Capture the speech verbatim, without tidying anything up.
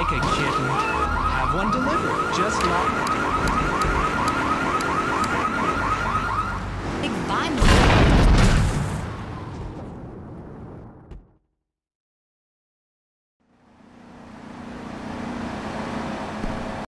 like a kitten? Have one delivered, just like...